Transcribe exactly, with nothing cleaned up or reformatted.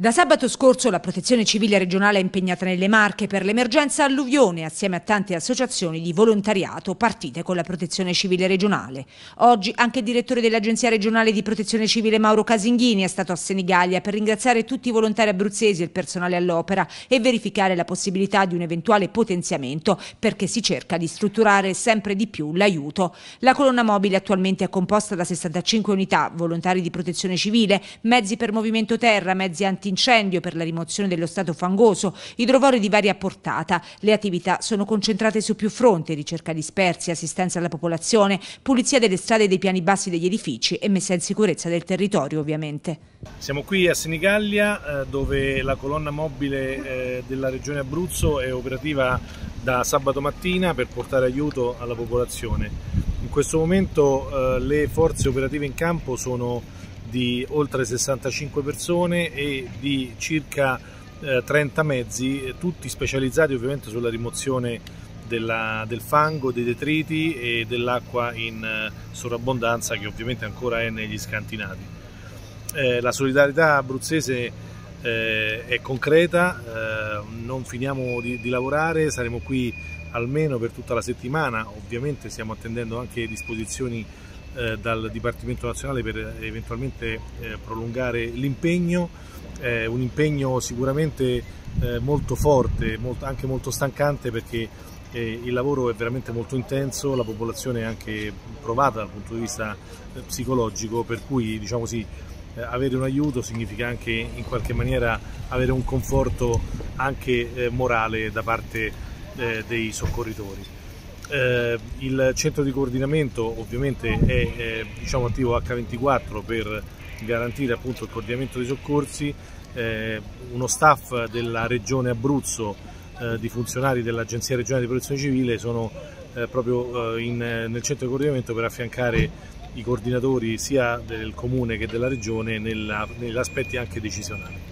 Da sabato scorso la Protezione Civile regionale è impegnata nelle Marche per l'emergenza alluvione assieme a tante associazioni di volontariato partite con la Protezione Civile regionale. Oggi anche il direttore dell'Agenzia regionale di Protezione Civile Mauro Casinghini è stato a Senigallia per ringraziare tutti i volontari abruzzesi e il personale all'opera e verificare la possibilità di un eventuale potenziamento perché si cerca di strutturare sempre di più l'aiuto. La colonna mobile attualmente è composta da sessantacinque unità, volontari di Protezione Civile, mezzi per movimento terra, mezzi anti incendio per la rimozione dello stato fangoso, idrovori di varia portata. Le attività sono concentrate su più fronti: ricerca dispersi, assistenza alla popolazione, pulizia delle strade e dei piani bassi degli edifici e messa in sicurezza del territorio, ovviamente. Siamo qui a Senigallia, dove la colonna mobile della Regione Abruzzo è operativa da sabato mattina per portare aiuto alla popolazione. In questo momento le forze operative in campo sono di oltre sessantacinque persone e di circa eh, trenta mezzi, tutti specializzati ovviamente sulla rimozione della, del fango, dei detriti e dell'acqua in eh, sovrabbondanza, che ovviamente ancora è negli scantinati. Eh, la solidarietà abruzzese eh, è concreta, eh, non finiamo di, di lavorare, saremo qui almeno per tutta la settimana. Ovviamente stiamo attendendo anche disposizioni Eh, dal Dipartimento Nazionale per eventualmente eh, prolungare l'impegno, eh, un impegno sicuramente eh, molto forte, molto, anche molto stancante, perché eh, il lavoro è veramente molto intenso, la popolazione è anche provata dal punto di vista eh, psicologico, per cui diciamo sì, eh, avere un aiuto significa anche in qualche maniera avere un conforto anche eh, morale da parte eh, dei soccorritori. Eh, il centro di coordinamento ovviamente è eh, diciamo attivo acca ventiquattro per garantire appunto il coordinamento dei soccorsi, eh, uno staff della regione Abruzzo eh, di funzionari dell'Agenzia regionale di protezione civile sono eh, proprio eh, in, nel centro di coordinamento per affiancare i coordinatori sia del comune che della regione negli aspetti anche decisionali.